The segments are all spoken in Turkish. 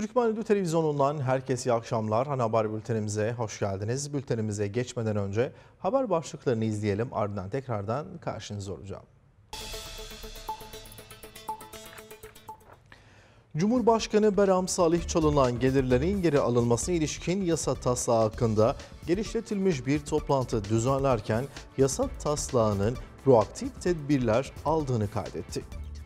Türkmen Radyo Televizyonu'ndan herkese iyi akşamlar. Haber bültenimize hoş geldiniz. Bültenimize geçmeden önce haber başlıklarını izleyelim. Ardından tekrardan karşınızda olacağım. Cumhurbaşkanı Beram Salih çalınan gelirlerin geri alınmasına ilişkin yasa taslağı hakkında genişletilmiş bir toplantı düzenlerken yasa taslağının proaktif tedbirler aldığını kaydetti.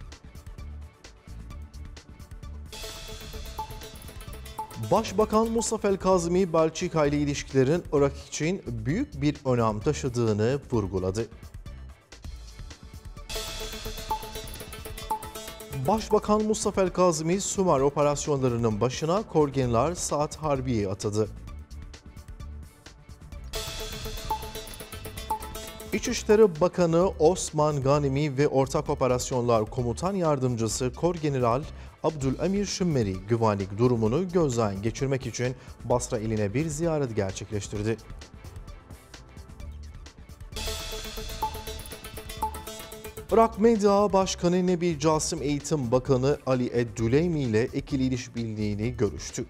Başbakan Mustafa El-Kazimi, Belçika ile ilişkilerin Irak için büyük bir önem taşıdığını vurguladı. Başbakan Mustafa El-Kazimi, Sümer operasyonlarının başına Korgenler Saat Harbiye'yi atadı. İçişleri Bakanı Osman Ghanimi ve Ortak Operasyonlar Komutan Yardımcısı Korgeneral Abdülemir Şimmeri güvenlik durumunu gözden geçirmek için Basra iline bir ziyaret gerçekleştirdi. Irak Medya Başkanı Nebi Casim Eğitim Bakanı Ali Eddüleymi ile ikili işbirliğini görüştü.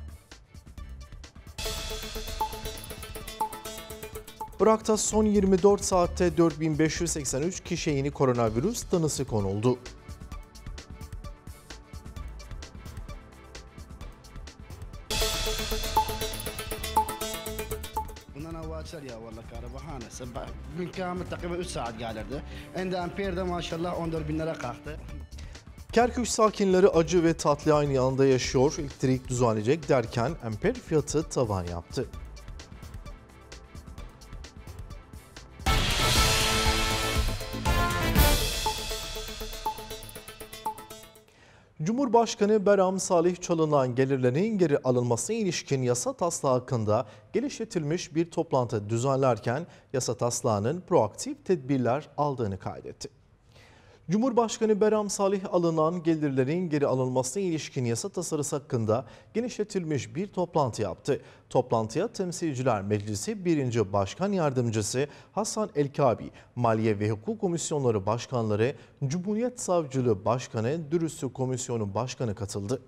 Irak'ta son 24 saatte 4583 kişiye yeni koronavirüs tanısı konuldu. Bundan evvel ya vallahi karabahane. Gün kâmet takriben 3 saat gelirdi. Ende amperde maşallah 14 bin lira kalktı. Kerkük sakinleri acı ve tatlı aynı anda yaşıyor. Elektrik düzenleyecek derken amper fiyatı tavan yaptı. Cumhurbaşkanı Beram Salih çalınan gelirlerin geri alınmasına ilişkin yasa taslağı hakkında genişletilmiş bir toplantı düzenlerken yasa taslağının proaktif tedbirler aldığını kaydetti. Cumhurbaşkanı Beram Salih alınan gelirlerin geri alınmasına ilişkin yasa tasarısı hakkında genişletilmiş bir toplantı yaptı. Toplantıya Temsilciler Meclisi 1. Başkan Yardımcısı Hasan El-Kabi, Maliye ve Hukuk Komisyonları Başkanları, Cumhuriyet Savcılığı Başkanı, Dürüstlük Komisyonu Başkanı katıldı.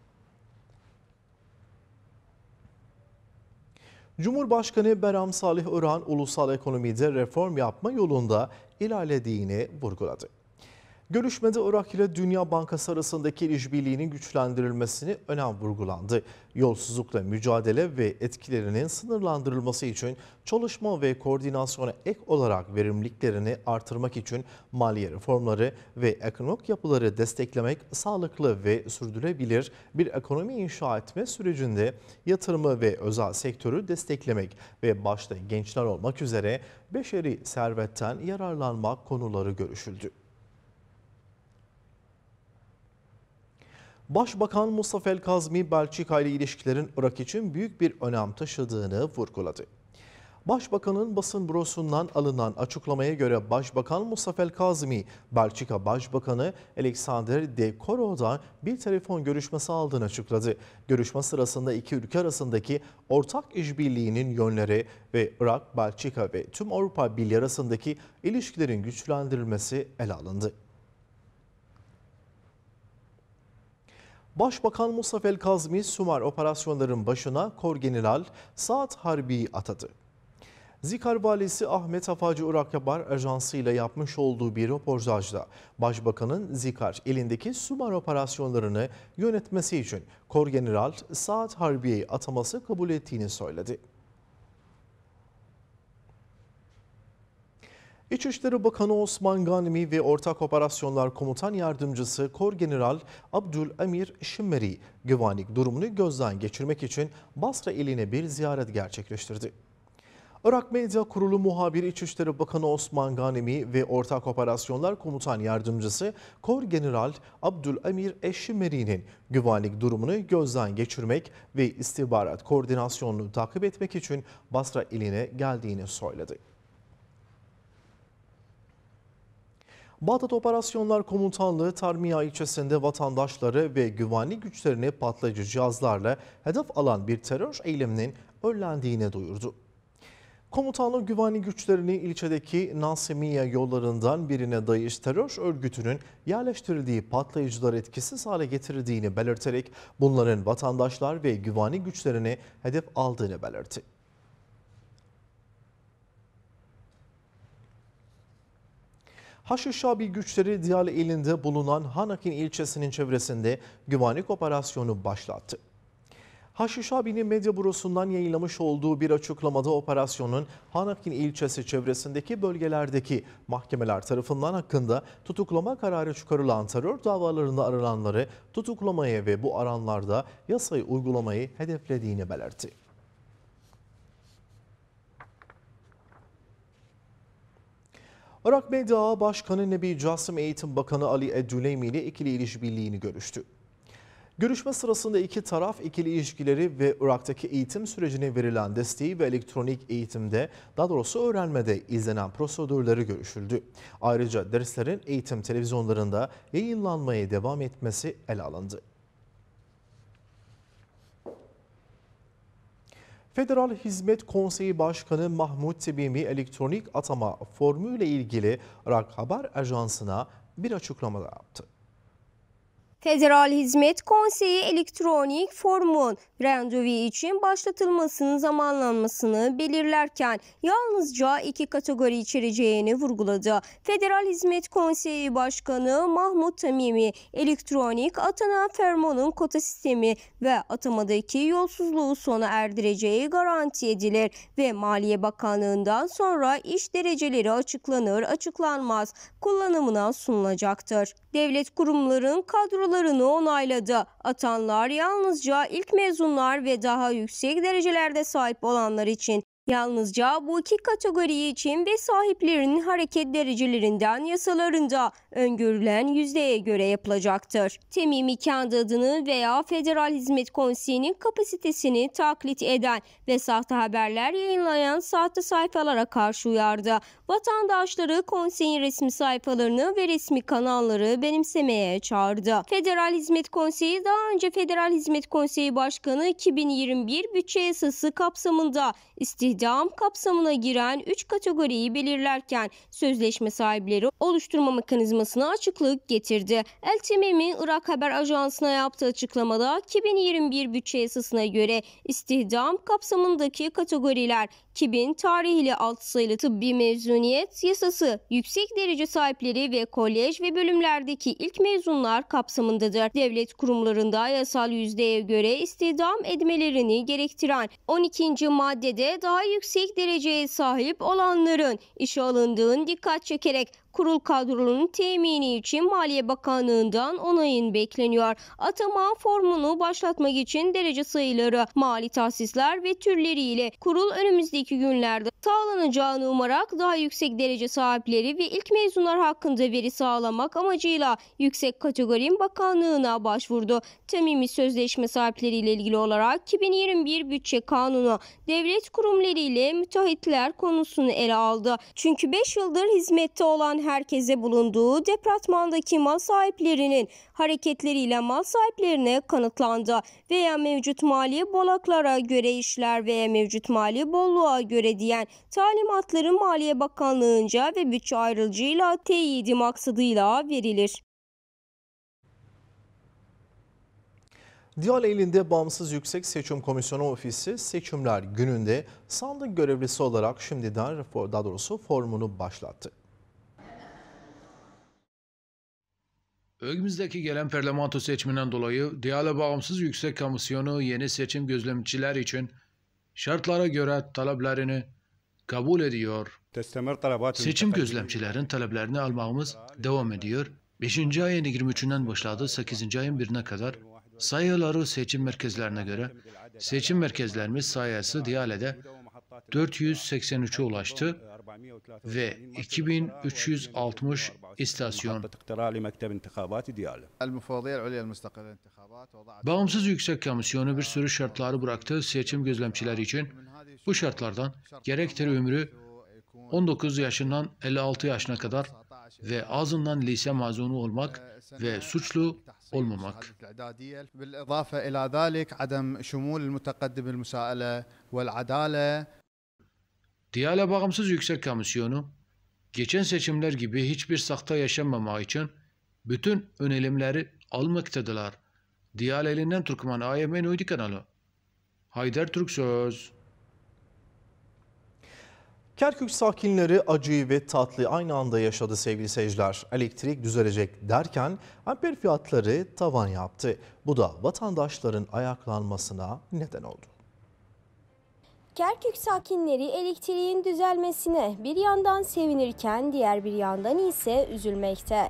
Cumhurbaşkanı Beram Salih Irak'ın ulusal ekonomide reform yapma yolunda ilerlediğini vurguladı. Görüşmede Irak ile Dünya Bankası arasındaki işbirliğinin güçlendirilmesini önem vurgulandı. Yolsuzlukla mücadele ve etkilerinin sınırlandırılması için çalışma ve koordinasyona ek olarak verimliliklerini artırmak için maliye reformları ve ekonomik yapıları desteklemek, sağlıklı ve sürdürülebilir bir ekonomi inşa etme sürecinde yatırımı ve özel sektörü desteklemek ve başta gençler olmak üzere beşeri servetten yararlanmak konuları görüşüldü. Başbakan Mustafa El-Kazimi, Belçika ile ilişkilerin Irak için büyük bir önem taşıdığını vurguladı. Başbakanın basın bürosundan alınan açıklamaya göre Başbakan Mustafa El-Kazimi, Belçika Başbakanı Alexander De Croo'dan bir telefon görüşmesi aldığını açıkladı. Görüşme sırasında iki ülke arasındaki ortak işbirliğinin yönleri ve Irak, Belçika ve tüm Avrupa Birliği arasındaki ilişkilerin güçlendirilmesi ele alındı. Başbakan Mustafa El-Kazimi, Sümer operasyonların başına Korgeneral Saat Harbiye'yi atadı. Zikar valisi Ahmet Afacı Irak Haber Ajansı ile yapmış olduğu bir röportajda Başbakanın Zikar elindeki Sümer operasyonlarını yönetmesi için Korgeneral Saat Harbiye'yi ataması kabul ettiğini söyledi. İçişleri Bakanı Osman Ghanimi ve Ortak Operasyonlar Komutan Yardımcısı Korgeneral Abdülemir Şimmeri güvenlik durumunu gözden geçirmek için Basra iline bir ziyaret gerçekleştirdi. Irak Medya Kurulu muhabir İçişleri Bakanı Osman Ghanimi ve Ortak Operasyonlar Komutan Yardımcısı Korgeneral Abdülemir Şimmeri'nin güvenlik durumunu gözden geçirmek ve istihbarat koordinasyonunu takip etmek için Basra iline geldiğini söyledi. Bağdat Operasyonlar Komutanlığı Tarmiya ilçesinde vatandaşları ve güvenlik güçlerini patlayıcı cihazlarla hedef alan bir terör eyleminin önlendiğini duyurdu. Komutanlık güvenlik güçlerini ilçedeki Nasimiye yollarından birine DAEŞ terör örgütünün yerleştirildiği patlayıcılar etkisiz hale getirdiğini belirterek bunların vatandaşlar ve güvenlik güçlerini hedef aldığını belirtti. Haşhabi güçleri Diyala ilinde bulunan Hanakin ilçesinin çevresinde güvenlik operasyonu başlattı. Haşhabi'nin medya bürosundan yayınlamış olduğu bir açıklamada operasyonun Hanakin ilçesi çevresindeki bölgelerdeki mahkemeler tarafından hakkında tutuklama kararı çıkarılan terör davalarında arananları tutuklamaya ve bu aranlarda yasayı uygulamayı hedeflediğini belirtti. Irak Medya Ağı Başkanı Nebi Casım Eğitim Bakanı Ali Eddüleymi ile ikili işbirliğini görüştü. Görüşme sırasında iki taraf ikili ilişkileri ve Irak'taki eğitim sürecine verilen desteği ve elektronik eğitimde, daha doğrusu öğrenmede izlenen prosedürleri görüşüldü. Ayrıca derslerin eğitim televizyonlarında yayınlanmaya devam etmesi ele alındı. Federal Hizmet Konseyi Başkanı Mahmut Tebimi elektronik atama formuyla ilgili Irak Haber Ajansı'na bir açıklama yaptı. Federal Hizmet Konseyi elektronik formun randevu için başlatılmasının zamanlanmasını belirlerken yalnızca iki kategori içereceğini vurguladı. Federal Hizmet Konseyi Başkanı Mahmut Tamimi elektronik atama formunun kota sistemi ve atamadaki yolsuzluğu sona erdireceği garanti edilir ve Maliye Bakanlığı'ndan sonra iş dereceleri açıklanır açıklanmaz kullanımına sunulacaktır. Devlet kurumların kadrolarını onayladı. Atanlar yalnızca ilk mezunlar ve daha yüksek derecelerde sahip olanlar için. Yalnızca bu iki kategori için ve sahiplerinin hareket derecelerinden yasalarında öngörülen yüzdeye göre yapılacaktır. Temimi kendi adını veya Federal Hizmet Konseyi'nin kapasitesini taklit eden ve sahte haberler yayınlayan sahte sayfalara karşı uyardı. Vatandaşları konseyin resmi sayfalarını ve resmi kanalları benimsemeye çağırdı. Federal Hizmet Konseyi daha önce Federal Hizmet Konseyi Başkanı 2021 bütçe yasası kapsamında istihdam kapsamına giren 3 kategoriyi belirlerken sözleşme sahipleri oluşturma mekanizmasına açıklık getirdi. El Temimi Irak Haber Ajansı'na yaptığı açıklamada 2021 bütçe yasasına göre istihdam kapsamındaki kategoriler 2000 tarihli 6 sayılı tıbbi mezuniyet yasası, yüksek derece sahipleri ve kolej ve bölümlerdeki ilk mezunlar kapsamındadır. Devlet kurumlarında yasal yüzdeye göre istihdam etmelerini gerektiren 12. maddede daha yüksek dereceye sahip olanların işe alındığını dikkat çekerek kurul kadronun temini için Maliye Bakanlığı'ndan onayın bekleniyor. Atama formunu başlatmak için derece sayıları, mali tahsisler ve türleriyle kurul önümüzdeki günlerde sağlanacağını umarak daha yüksek derece sahipleri ve ilk mezunlar hakkında veri sağlamak amacıyla Yüksek Kategori Bakanlığı'na başvurdu. Temimi sözleşme sahipleriyle ilgili olarak 2021 Bütçe Kanunu devlet kurumları ile müteahhitler konusunu ele aldı. Çünkü 5 yıldır hizmette olan herkese bulunduğu departmandaki mal sahiplerinin hareketleriyle mal sahiplerine kanıtlandı veya mevcut mali bolaklara göre işler veya mevcut mali bolluğa göre diyen talimatların Maliye Bakanlığı'nca ve bütçe ayrıcıyla teyidi maksadıyla verilir. Diyala ilinde Bağımsız Yüksek Seçim Komisyonu Ofisi seçimler gününde sandık görevlisi olarak şimdiden daha doğrusu formunu başlattı. Önümüzdeki gelen parlamento seçiminden dolayı Diyala Bağımsız Yüksek Komisyonu yeni seçim gözlemciler için şartlara göre taleplerini kabul ediyor. Seçim gözlemcilerin taleplerini almamız devam ediyor. 5. ayın 23'ünden başladı 8. ayın 1'ine kadar sayıları seçim merkezlerine göre seçim merkezlerimiz sayısı Diyale'de 483'e ulaştı ve 2360 istasyon. Bağımsız Yüksek Komisyonu bir sürü şartları bıraktı seçim gözlemcileri için. Bu şartlardan gerektir ömrü 19 yaşından 56 yaşına kadar ve azından lise mezunu olmak ve suçlu olmamak. بالإضافة إلى ذلك عدم شمول المتقدم بالمساءلة والعدالة. Diyale Bağımsız Yüksek Komisyonu, geçen seçimler gibi hiçbir sakta yaşanmamak için bütün önlemleri almaktadılar. Diyalelinden Türkmen AYM Uydu kanalı. Haydar Türk Söz. Kerkük sakinleri acıyı ve tatlıyı aynı anda yaşadı sevgili seyirciler. Elektrik düzelecek derken amper fiyatları tavan yaptı. Bu da vatandaşların ayaklanmasına neden oldu. Kerkük sakinleri elektriğin düzelmesine bir yandan sevinirken diğer bir yandan ise üzülmekte.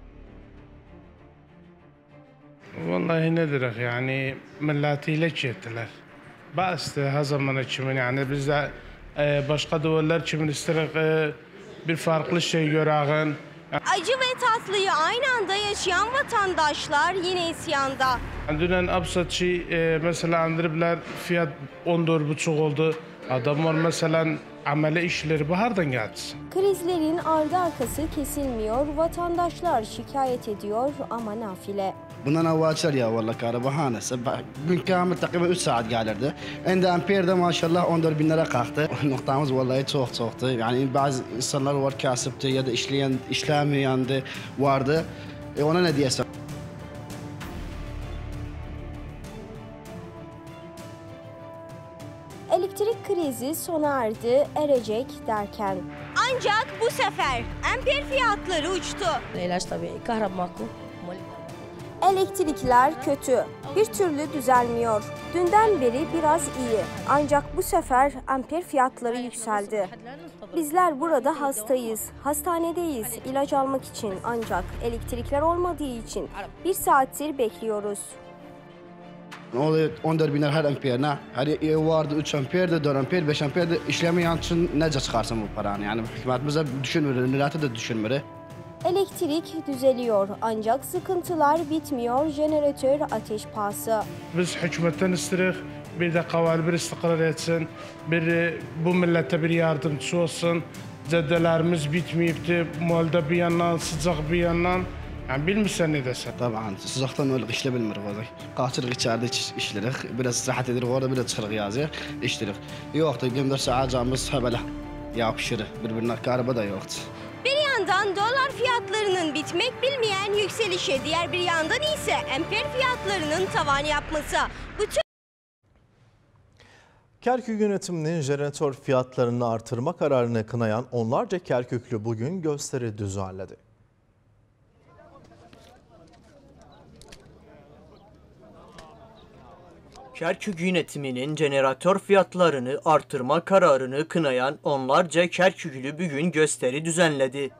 Vallahi nedir yani milletiyle çektiler. Bastı her zaman için yani biz de başka devletler için istedik bir farklı şey görelim. Acı ve tatlıyı aynı anda yaşayan vatandaşlar yine isyanda. Dünen absat şey mesela andırıblar fiyat 14,5 oldu. Adamlar mesela amele işleri bahardan geldi. Krizlerin ardı arkası kesilmiyor, vatandaşlar şikayet ediyor ama nafile. Bundan evvelçler ya vallahi karabahanesi. Gün kamil takriben 3 saat gelirdi. Ende amperde maşallah 14.000 lira kalktı. Noktamız vallahi çoktu. Yani bazı insanlar var kasıptı ya da işlemeyen de vardı. Ona ne diyesem? Elektrik krizi sona erecek derken. Ancak bu sefer amper fiyatları uçtu. العلاج طبيعي كهرب ماكو Elektrikler kötü, bir türlü düzelmiyor. Dünden beri biraz iyi, ancak bu sefer amper fiyatları yükseldi. Bizler burada hastayız, hastanedeyiz ilaç almak için, ancak elektrikler olmadığı için 1 saattir bekliyoruz. Ne oluyor 14.000 lira her amperine? Her vardı 3 amperde, 4 amper, 5 amperde işlemeyen için nece çıkarsın bu paranı? Yani hükümetimize düşünmüyor, millete de düşünmüyor. Elektrik düzeliyor ancak sıkıntılar bitmiyor, jeneratör ateş pahası. Biz hükümetten istedik bir de kaval bir istikrar etsin. Bir bu millete bir yardımcı olsun. Caddelerimiz bitmeyipti. Malda bir yandan sıcak bir yandan. Yani bilmişsen ne desen. Tabii sıcaktan öyle işlebilmir vallahi. Kaçırık içeride işledik. Biraz rahat edirik orada biraz çıkırık yazıyor. İşledik. Yoktu 24 saat camımız böyle yapışırı. Birbirine araba da yoktu. Bir yandan dolar fiyatlarının bitmek bilmeyen yükselişi, diğer bir yandan ise amper fiyatlarının tavan yapması. Bütün Kerkük yönetiminin jeneratör fiyatlarını artırma kararını kınayan onlarca Kerküklü bugün gösteri düzenledi. Kerkük yönetiminin jeneratör fiyatlarını artırma kararını kınayan onlarca Kerküklü bugün gösteri düzenledi.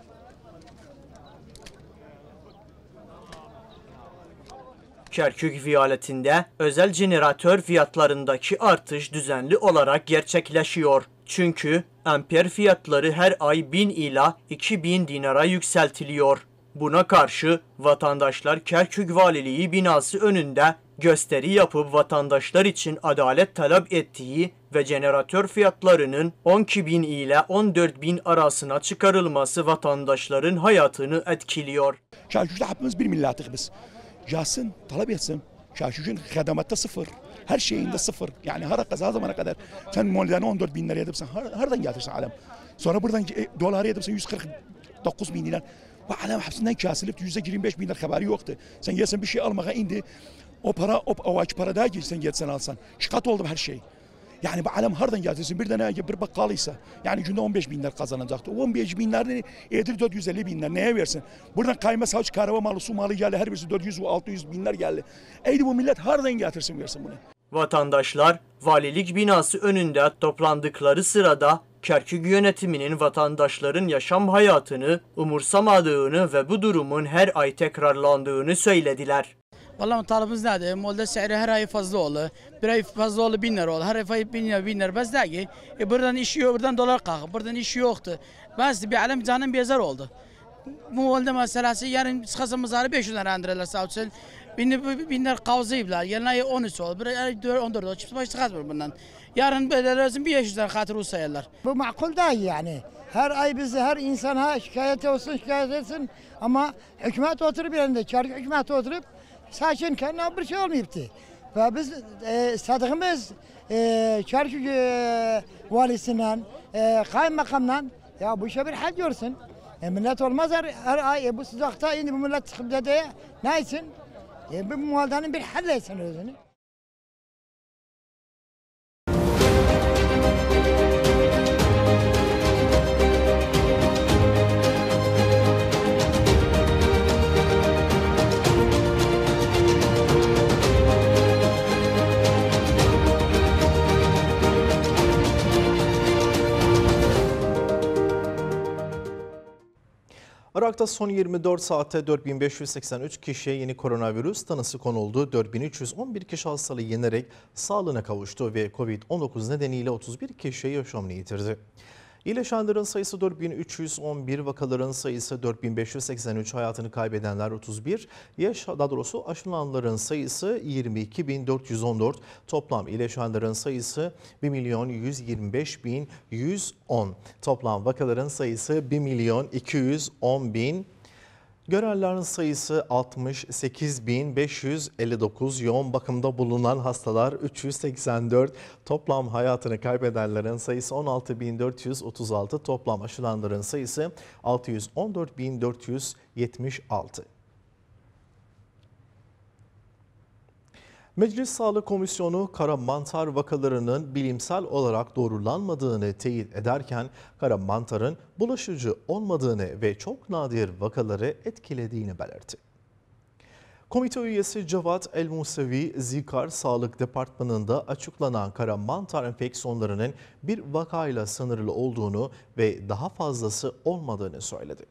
Kerkük vilayetinde özel jeneratör fiyatlarındaki artış düzenli olarak gerçekleşiyor. Çünkü amper fiyatları her ay 1000 ila 2000 dinara yükseltiliyor. Buna karşı vatandaşlar Kerkük Valiliği binası önünde gösteri yapıp vatandaşlar için adalet talep ettiği ve jeneratör fiyatlarının 12.000 ile 14.000 arasına çıkarılması vatandaşların hayatını etkiliyor. Kerkük'te hepimiz bir milletiz biz. Gelsin, talep etsin. Kerkük'ün hizmette sıfır. Her şeyinde sıfır. Yani her zamana kadar sen mollerini 14.000 liraya edipsen, nereden getirsin adam? Sonra buradan doları edipsen 149.000 lira. Bu adam hepsinden kesilip %25.000 lira haberi yoktu. Sen gelsen bir şey almaya indi. O para, o para daha ki sen gitsen alsan. Şikat oldu her şey. Yani bu adam hardan getirsin bir tane bir bakkalıysa yani günde 15.000 lira kazanacaktı. O 15.000 lira edir 450.000 lira neye versin? Buradan kayma savcı karava malı su malı geldi her birisi 400-600 bin lira geldi. Eydi bu millet hardan getirsin versin bunu. Vatandaşlar valilik binası önünde toplandıkları sırada Kerkük yönetiminin vatandaşların yaşam hayatını umursamadığını ve bu durumun her ay tekrarlandığını söylediler. Vallahi talebimiz nedir? Molda seyri her ay fazla olur. Bir ay fazla olur 1000 lira olur. Her ay 1000 lira. Bas der ki buradan iş yok, buradan dolar kalk. Buradan iş yoktu. Bas bir alem canım bezar oldu. Bu molda meselesi yarın çıkasımız 500 lira andırırlar sağ olsun. 1000 lira kavzayıblar. Yarın ay 13 olur. Bir ay 14 olur. Çıkmış çıkar bundan. Yarın lazım 500 lira hatırı sayarlar. Bu makul değil yani. Her ay bizi her insana şikayet etsin ama hükümet oturup yerinde, Kerkük hükümeti oturup saçınken bir şey olmayıptı. Ve biz istediğimiz Çarşı valisinden, kaymakamdan ya bu işe bir hal görsün. Millet olmaz her ay bu sıcakta bu millet çıkıp dedeye ne için? Bu muhaldanın bir hal etsin özünü. Irak'ta son 24 saatte 4583 kişiye yeni koronavirüs tanısı konuldu. 4311 kişi hastalığı yenerek sağlığına kavuştu ve Covid-19 nedeniyle 31 kişi yaşamını yitirdi. İyileşenlerin sayısı 4311, vakaların sayısı 4583, hayatını kaybedenler 31, aşılananların sayısı 22.414, toplam iyileşenlerin sayısı 1.125.110, toplam vakaların sayısı 1.210.000, görenlerin sayısı 68.559, yoğun bakımda bulunan hastalar 384, toplam hayatını kaybedenlerin sayısı 16.436, toplam aşılananların sayısı 614.476. Meclis Sağlık Komisyonu kara mantar vakalarının bilimsel olarak doğrulanmadığını teyit ederken kara mantarın bulaşıcı olmadığını ve çok nadir vakaları etkilediğini belirtti. Komite üyesi Cevat El-Musevi, Zikar Sağlık Departmanı'nda açıklanan kara mantar enfeksiyonlarının bir vakayla sınırlı olduğunu ve daha fazlası olmadığını söyledi.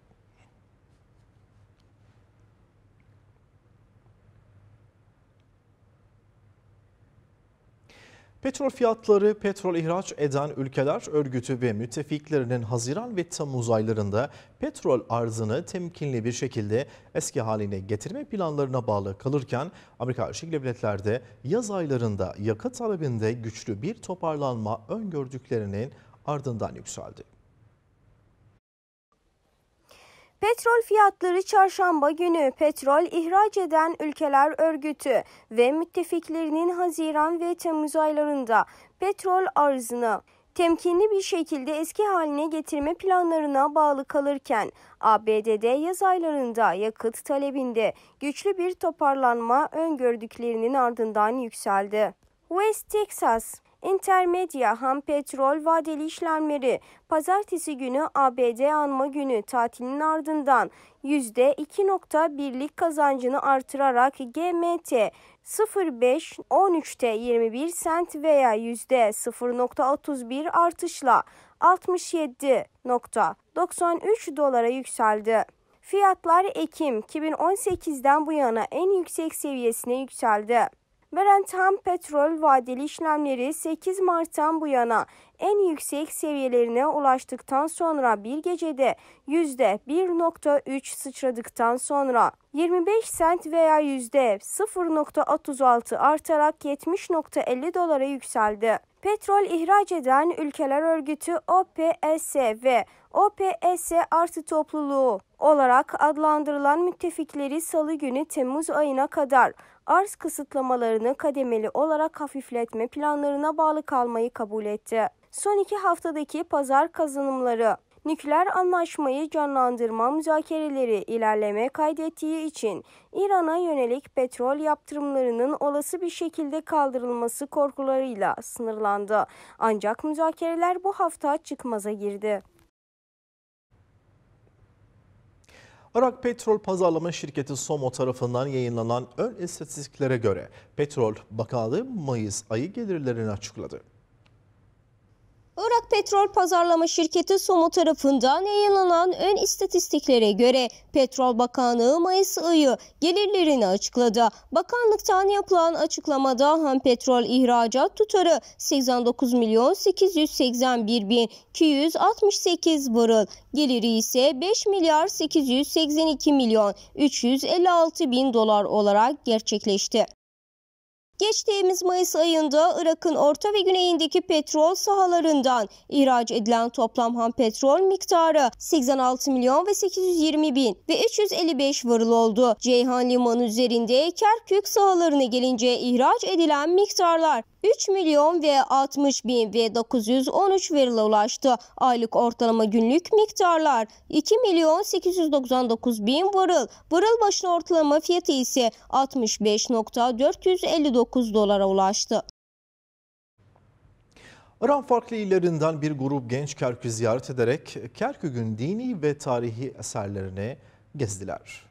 Petrol fiyatları, petrol ihraç eden ülkeler örgütü ve müttefiklerinin Haziran ve Temmuz aylarında petrol arzını temkinli bir şekilde eski haline getirme planlarına bağlı kalırken Amerika Birleşik Devletleri'de yaz aylarında yakıt talebinde güçlü bir toparlanma öngördüklerinin ardından yükseldi. Petrol fiyatları çarşamba günü petrol ihraç eden ülkeler örgütü ve müttefiklerinin Haziran ve Temmuz aylarında petrol arzını temkinli bir şekilde eski haline getirme planlarına bağlı kalırken ABD'de yaz aylarında yakıt talebinde güçlü bir toparlanma öngördüklerinin ardından yükseldi. West Texas Intermedia ham petrol vadeli işlemleri pazartesi günü ABD anma günü tatilinin ardından %2.1'lik kazancını artırarak GMT 0.5-13'te 21 sent veya %0.31 artışla 67.93 dolara yükseldi. Fiyatlar Ekim 2018'den bu yana en yüksek seviyesine yükseldi. Brent ham petrol vadeli işlemleri 8 Mart'tan bu yana en yüksek seviyelerine ulaştıktan sonra bir gecede %1.3 sıçradıktan sonra 25 sent veya %0.36 artarak 70.50 dolara yükseldi. Petrol ihraç eden ülkeler örgütü OPEC ve OPEC artı topluluğu olarak adlandırılan müttefikleri Salı günü Temmuz ayına kadar arz kısıtlamalarını kademeli olarak hafifletme planlarına bağlı kalmayı kabul etti. Son 2 haftadaki pazar kazanımları, nükleer anlaşmayı canlandırma müzakereleri ilerleme kaydettiği için İran'a yönelik petrol yaptırımlarının olası bir şekilde kaldırılması korkularıyla sınırlandı. Ancak müzakereler bu hafta çıkmaza girdi. Irak Petrol Pazarlama Şirketi SOMO tarafından yayınlanan ön istatistiklere göre Petrol Bakanlığı Mayıs ayı gelirlerini açıkladı. Irak Petrol Pazarlama Şirketi SOMO tarafından yayınlanan ön istatistiklere göre Petrol Bakanlığı Mayıs ayı gelirlerini açıkladı. Bakanlıktan yapılan açıklamada ham petrol ihracat tutarı 89.881.268 varil, geliri ise 5.882.356.000 dolar olarak gerçekleşti. Geçtiğimiz Mayıs ayında Irak'ın orta ve güneyindeki petrol sahalarından ihraç edilen toplam ham petrol miktarı 86 milyon ve 820 bin ve 355 varil oldu. Ceyhan Limanı üzerinde Kerkük sahalarına gelince ihraç edilen miktarlar 3 milyon ve 60 bin ve 913 varile ulaştı. Aylık ortalama günlük miktarlar 2 milyon 899 bin varil. Varil başına ortalama fiyatı ise 65.459 dolara ulaştı. İran farklı illerinden bir grup genç Kerkük'ü ziyaret ederek Kerkük'ün dini ve tarihi eserlerini gezdiler.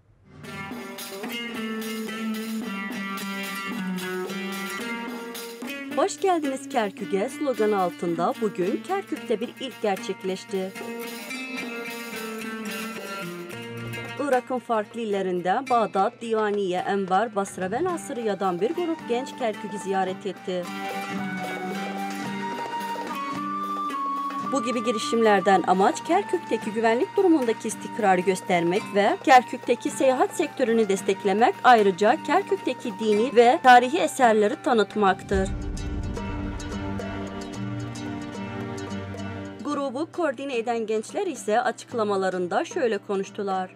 Hoş geldiniz Kerkük'e sloganı altında bugün Kerkük'te bir ilk gerçekleşti. Irak'ın farklı illerinden Bağdat, Divaniye, Enbar, Basra ve Nasıriyye'den bir grup genç Kerkük'ü ziyaret etti. Bu gibi girişimlerden amaç Kerkük'teki güvenlik durumundaki istikrarı göstermek ve Kerkük'teki seyahat sektörünü desteklemek, ayrıca Kerkük'teki dini ve tarihi eserleri tanıtmaktır. Grubu koordine eden gençler ise açıklamalarında şöyle konuştular.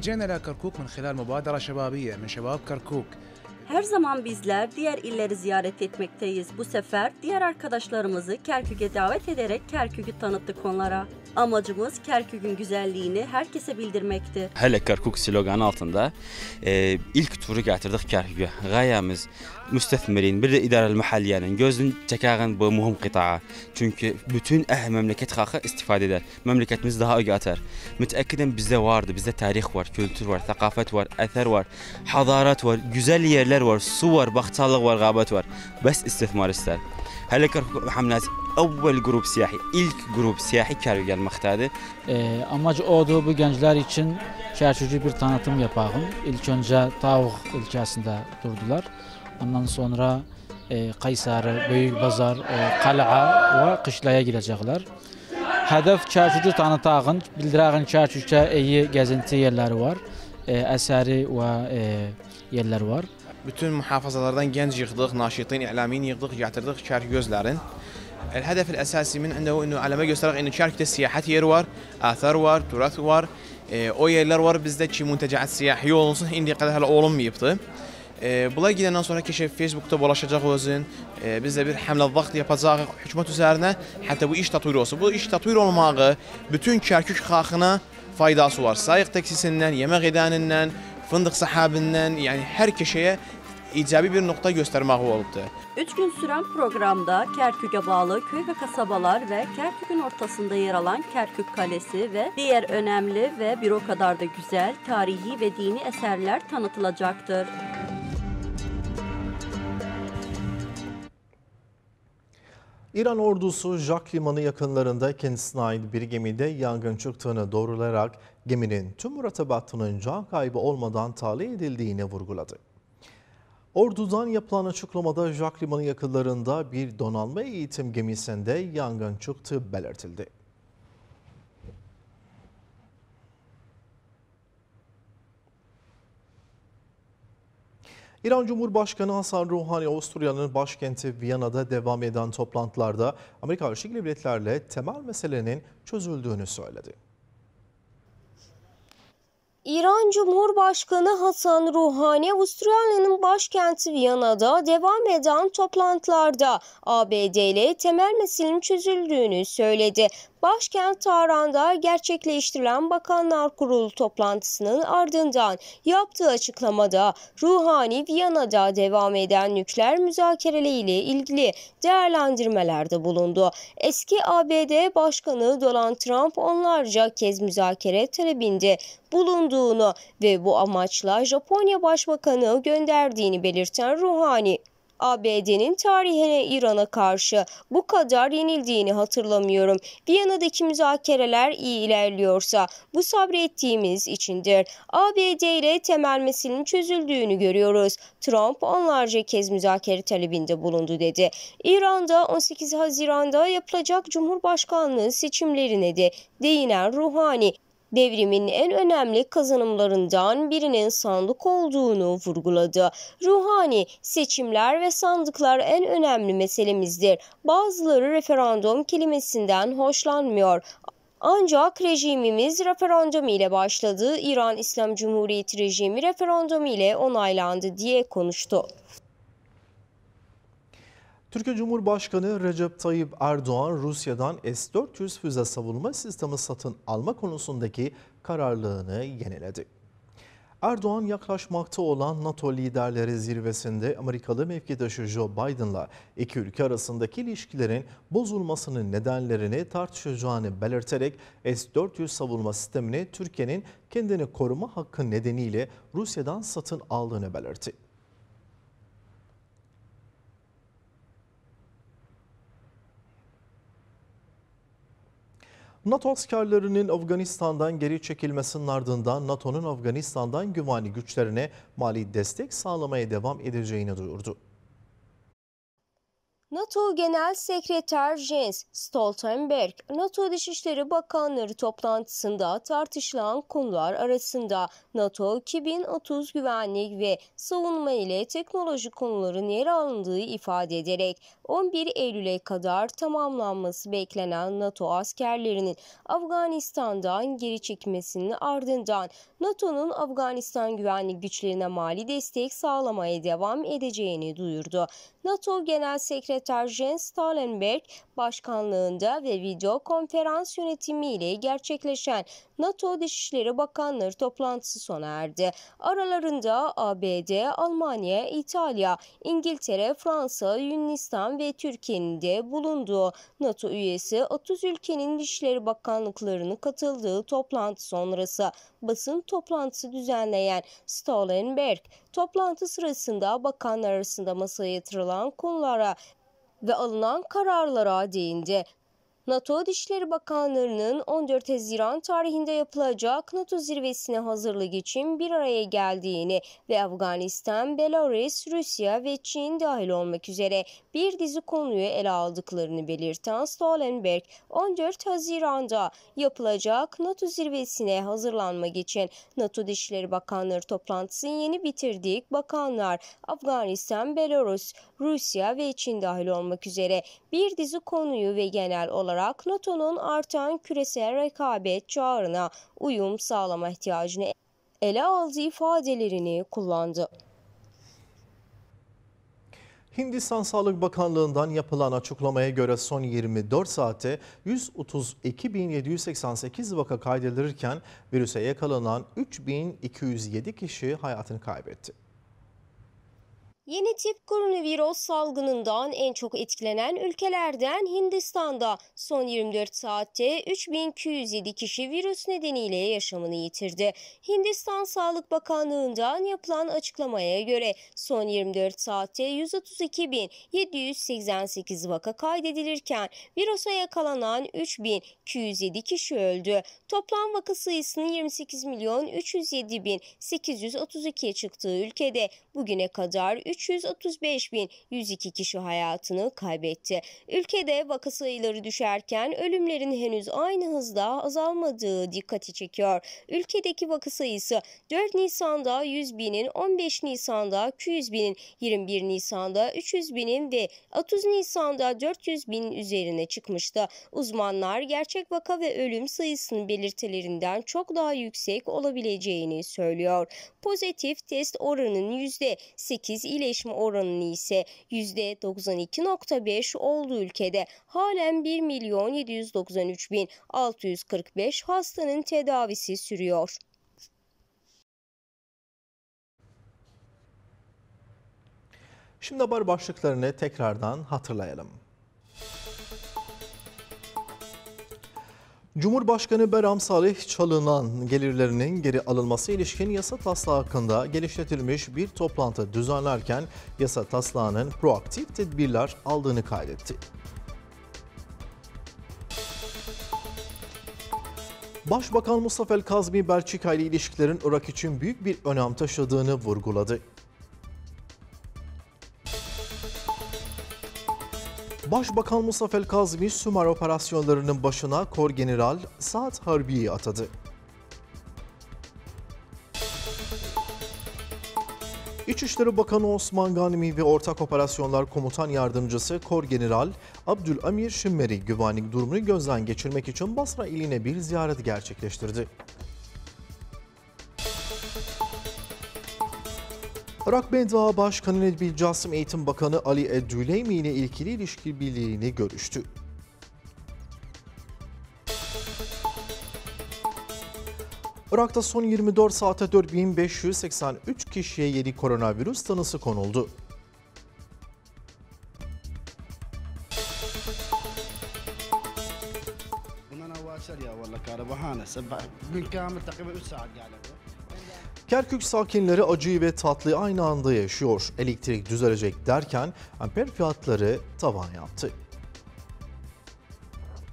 Her zaman bizler diğer illeri ziyaret etmekteyiz. Bu sefer diğer arkadaşlarımızı Kerkük'e davet ederek Kerkük'ü tanıttık onlara. Amacımız Kerkük'ün güzelliğini herkese bildirmektir. Hele Kerkük sloganı altında ilk turu getirdik Kerkük'e. Gayemiz müstethmirin, bir de idareli mahalliyenin gözün çeken bu mühim kıtağa. Çünkü bütün memleket halkı istifade eder. Memleketimiz daha iyi atar. Müteakkidim bizde vardı. Bizde tarih var, kültür var, thakafet var, eser var, hadaret var, güzel yerler var, su var, bahçalık var, gâbet var. Bes istismar ister. Hele Kerkük hamlesi evvel grup siyahi, ilk grup siyahi Kerkük'e gelmektedir. Amaç odur bu gençler için Kerkük'ü bir tanıtım yapalım. İlk önce Tavuk ilçesinde durdular. Ondan sonra Kayseri, Büyükbazar, Kal'a ve Kışla'ya girecekler. Hedef Kerkük'ü tanıtağın, bildirağın Kerkük'te iyi gezinti yerleri var, eseri ve yerler var. Bütün muhafazalardan genç yığdık, naşitin, i'lamin yığdık, getirdik Kerkük gözlerin. الهدف الأساسي من عنده إنه على ما يسترق إنه Kerkük'te سياحات yer var, آثار var, turath var. O yerler var bizde ki muntecaat siyahi olunsun. İndiye kadar hala olunmayıptı. Bunlar gidenden sonra keşif Facebook'ta bulaşacak özün. Biz de bir hamle zakt yapacağız hükümet üzerine. Hatta bu iş tatbik olsun. Bu iş tatbik olmağı bütün Kerkük halkına faydası var. Sayık taksisinden, yemek edeninden, fındık sahabinden yani her kişiye icabi bir nokta göstermek oldu. 3 gün süren programda Kerkük'e bağlı köy ve kasabalar ve Kerkük'ün ortasında yer alan Kerkük Kalesi ve diğer önemli ve bir o kadar da güzel tarihi ve dini eserler tanıtılacaktır. İran ordusu Jak Limanı yakınlarında kendisine ait bir gemide yangın çıktığını doğrulayarak geminin tüm mürettebatının can kaybı olmadan tahliye edildiğini vurguladı. Ordudan yapılan açıklamada Jak Limanı yakınlarında bir donanma eğitim gemisinde yangın çıktığı belirtildi. İran Cumhurbaşkanı Hasan Rouhani, Avusturya'nın başkenti Viyana'da devam eden toplantılarda Amerika Birleşik Devletleri'yle temel meselenin çözüldüğünü söyledi. İran Cumhurbaşkanı Hasan Rouhani, Avustralya'nın başkenti Viyana'da devam eden toplantılarda ABD ile temel meselenin çözüldüğünü söyledi. Başkent Tahran'da gerçekleştirilen Bakanlar Kurulu toplantısının ardından yaptığı açıklamada Rouhani, Viyana'da devam eden nükleer müzakereleriyle ilgili değerlendirmelerde bulundu. Eski ABD Başkanı Donald Trump onlarca kez müzakere talebinde bulunduğunu ve bu amaçla Japonya Başbakanı gönderdiğini belirten Rouhani, ABD'nin tarihine İran'a karşı bu kadar yenildiğini hatırlamıyorum. Viyana'daki müzakereler iyi ilerliyorsa bu sabrettiğimiz içindir. ABD ile temel meselenin çözüldüğünü görüyoruz. Trump onlarca kez müzakere talebinde bulundu dedi. İran'da 18 Haziran'da yapılacak Cumhurbaşkanlığı seçimlerine de değinen Rouhani, devrimin en önemli kazanımlarından birinin sandık olduğunu vurguladı. Ruhani, seçimler ve sandıklar en önemli meselemizdir. Bazıları referandum kelimesinden hoşlanmıyor. Ancak rejimimiz referandum ile başladı. İran İslam Cumhuriyeti rejimi referandum ile onaylandı diye konuştu. Türkiye Cumhurbaşkanı Recep Tayyip Erdoğan, Rusya'dan S-400 füze savunma sistemi satın alma konusundaki kararlılığını yeniledi. Erdoğan, yaklaşmakta olan NATO liderleri zirvesinde Amerikalı mevkidaşı Joe Biden'la iki ülke arasındaki ilişkilerin bozulmasının nedenlerini tartışacağını belirterek S-400 savunma sistemini Türkiye'nin kendini koruma hakkı nedeniyle Rusya'dan satın aldığını belirtti. NATO askerlerinin Afganistan'dan geri çekilmesinin ardından NATO'nun Afganistan'dan güvenlik güçlerine mali destek sağlamaya devam edeceğini duyurdu. NATO Genel Sekreter Jens Stoltenberg, NATO Dışişleri Bakanları toplantısında tartışılan konular arasında NATO 2030 güvenlik ve savunma ile teknoloji konuların yer alındığı ifade ederek 11 Eylül'e kadar tamamlanması beklenen NATO askerlerinin Afganistan'dan geri çekilmesinin ardından NATO'nun Afganistan güvenlik güçlerine mali destek sağlamaya devam edeceğini duyurdu. NATO Genel Sekreter Jens Stoltenberg başkanlığında ve video konferans yönetimiyle gerçekleşen NATO Dışişleri Bakanları toplantısı sona erdi. Aralarında ABD, Almanya, İtalya, İngiltere, Fransa, Yunanistan ve Türkiye'nin de bulunduğu NATO üyesi 30 ülkenin Dışişleri Bakanlıklarının katıldığı toplantı sonrası basın toplantısı düzenleyen Stoltenberg, toplantı sırasında bakanlar arasında masaya yatırılan konulara ve alınan kararlara değindi. NATO Dışişleri Bakanlarının 14 Haziran tarihinde yapılacak NATO zirvesine hazırlık için bir araya geldiğini ve Afganistan, Belarus, Rusya ve Çin dahil olmak üzere bir dizi konuyu ele aldıklarını belirten Stoltenberg, 14 Haziran'da yapılacak NATO zirvesine hazırlanmak için NATO Dışişleri Bakanları toplantısını yeni bitirdik. Bakanlar Afganistan, Belarus, Rusya ve Çin dahil olmak üzere bir dizi konuyu ve genel olarak NATO'nun artan küresel rekabet çağrına uyum sağlama ihtiyacını ele aldığı ifadelerini kullandı. Hindistan Sağlık Bakanlığı'ndan yapılan açıklamaya göre son 24 saatte 132.788 vaka kaydedilirken virüse yakalanan 3.207 kişi hayatını kaybetti. Yeni tip koronavirüs salgınından en çok etkilenen ülkelerden Hindistan'da son 24 saatte 3.207 kişi virüs nedeniyle yaşamını yitirdi. Hindistan Sağlık Bakanlığı'ndan yapılan açıklamaya göre son 24 saatte 132.788 vaka kaydedilirken virüse yakalanan 3.207 kişi öldü. Toplam vaka sayısının 28.307.832'ye çıktığı ülkede bugüne kadar 335.102 kişi hayatını kaybetti. Ülkede vaka sayıları düşerken ölümlerin henüz aynı hızda azalmadığı dikkati çekiyor. Ülkedeki vaka sayısı 4 Nisan'da 100.000'in, 15 Nisan'da 200.000'in, 21 Nisan'da 300.000'in ve 30 Nisan'da 400.000'in üzerine çıkmıştı. Uzmanlar gerçek vaka ve ölüm sayısının belirtilerinden çok daha yüksek olabileceğini söylüyor. Pozitif test oranının %8, iyileşme oranının ise %92.5 olduğu ülkede halen 1.793.645 hastanın tedavisi sürüyor. Şimdi haber başlıklarını tekrardan hatırlayalım. Cumhurbaşkanı Bayram Salih, çalınan gelirlerinin geri alınması ilişkin yasa taslağı hakkında genişletilmiş bir toplantı düzenlerken yasa taslağının proaktif tedbirler aldığını kaydetti. Başbakan Mustafa El-Kazmi, Belçika ile ilişkilerin Irak için büyük bir önem taşıdığını vurguladı. Başbakan Mustafa El-Kazmi, Sümer operasyonlarının başına Korgeneral Saad Harbi'yi atadı. İçişleri Bakanı Osman Ganimi ve Ortak Operasyonlar Komutan Yardımcısı Korgeneral Abdülamir Şimmeri güvenlik durumunu gözden geçirmek için Basra iline bir ziyaret gerçekleştirdi. Irak Medva Başkanı Nedbil Casım Eğitim Bakanı Ali Eddüleymi ile ilgili ilişki birliğini görüştü. Irak'ta son 24 saate 4583 kişiye yeni koronavirüs tanısı konuldu. Kerkük sakinleri acıyı ve tatlıyı aynı anda yaşıyor. Elektrik düzelecek derken amper fiyatları tavan yaptı.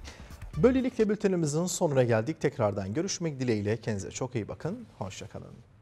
Böylelikle bültenimizin sonuna geldik. Tekrardan görüşmek dileğiyle. Kendinize çok iyi bakın. Hoşça kalın.